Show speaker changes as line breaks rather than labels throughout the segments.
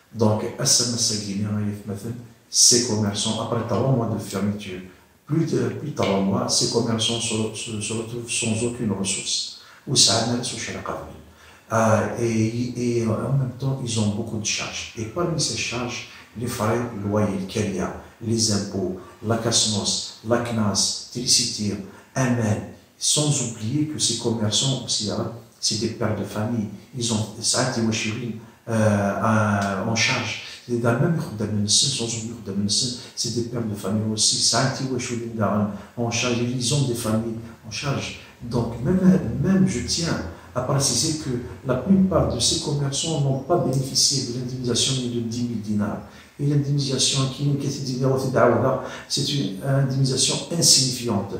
Donc, ces commerçants, après 3 mois de fermeture, plus de 3 mois, ces commerçants se retrouvent sans aucune ressource. Et en même temps, ils ont beaucoup de charges. Et parmi ces charges, les frais loyers, les impôts, la CASNOS, la CNAS, Télécité, AMEN, sans oublier que ces commerçants, c'est des pères de famille. Ils ont ça en charge. Sans oublier c'est des pères de famille aussi. En charge, ils ont des familles en charge. Donc, même je tiens à préciser que la plupart de ces commerçants n'ont pas bénéficié de l'indemnisation de 10 000 dinars. Et l'indemnisation c'est une indemnisation insignifiante.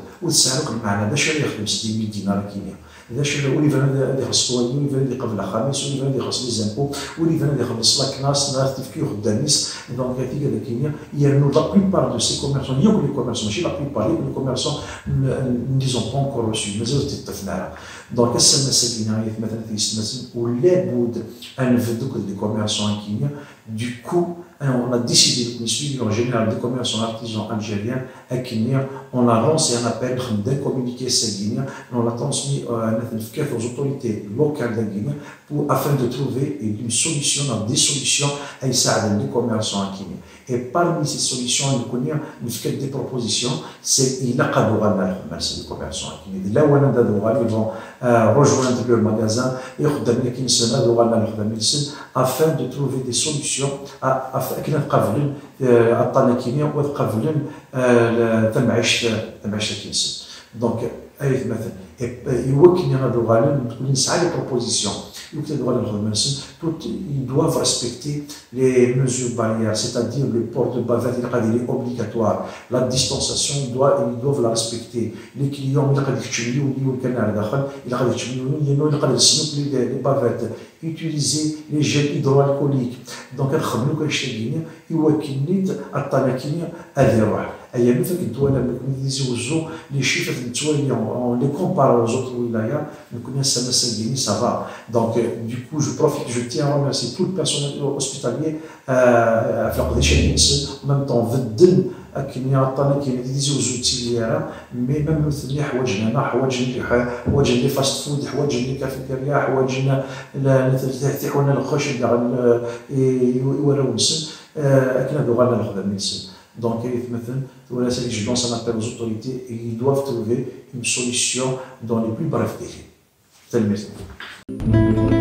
باش اللي فانا اللي خص الطوالي واللي فانا اللي قبل الخميس واللي فانا اللي خص لي زامبو واللي فانا اللي خص لا كلاس نهار تفكير قداميس دونك هذيك هذا كاينه يرنو لا بليبار دو سي كوميرسون يوك لي كوميرسون ماشي لا بليبار يوك لي كوميرسون نيزون با انكور روسي مازال تتفنى دونك السنه ساكنه مثلا تيستمازن ولا بد ان فدوك لي كوميرسون كاينه du coup on a décidé de suivre en général des commerçants artisans algériens à Kenya. On a lancé un appel d'un communiqué sanguin. On l'a transmis aux autorités locales de Guinée afin de trouver une solution, des solutions à aider les commerçants à Kenya. Et parmi ces solutions, il y a des propositions. Il y a des commerçants à Kenya. Là où ils vont rejoindre le magasin et afin de trouver des solutions كنا نقابلن الطناكينيه وتقابلن تمعيش كينسن دونك اي مثلا يوكلنا هذو غالين تكون نسعى لي بروبوزيسيون يوكل غالين هذو منسن ils doivent respecter les mesures barrières, c'est-à-dire le port de bavette il est obligatoire, la distanciation ils doivent la respecter. Les clients ils قاعد يشتريو اللي كان على داخل ils قاعد يشتريو اللي قاعد يسنوا les bavettes, utiliser les gels hydroalcooliques. Donc الخدمه كنشتاقين يوكلني الطناكينيه هذه روح ايام فاك الدول لما يزوجوا لي شيفات التوالي on les compare aux autres wilayas نكون سما ساكيني ça va. Donc du coup je profite, je tiens à remercier tout le personnel hospitalier في القضيه الانسان en même temps بدل كيمياء الطناكينيه اللي يزوجوا تيليرا مي ميم مثل حوايجنا حوايج اللي فاست فود حوايج اللي كافيتيريا حوايجنا تحونا الخشب يوراو نسن كنا دوغالنا الخدمه نسن. Donc, je lance un appel aux autorités et ils doivent trouver une solution dans les plus brefs délais. C'est le message.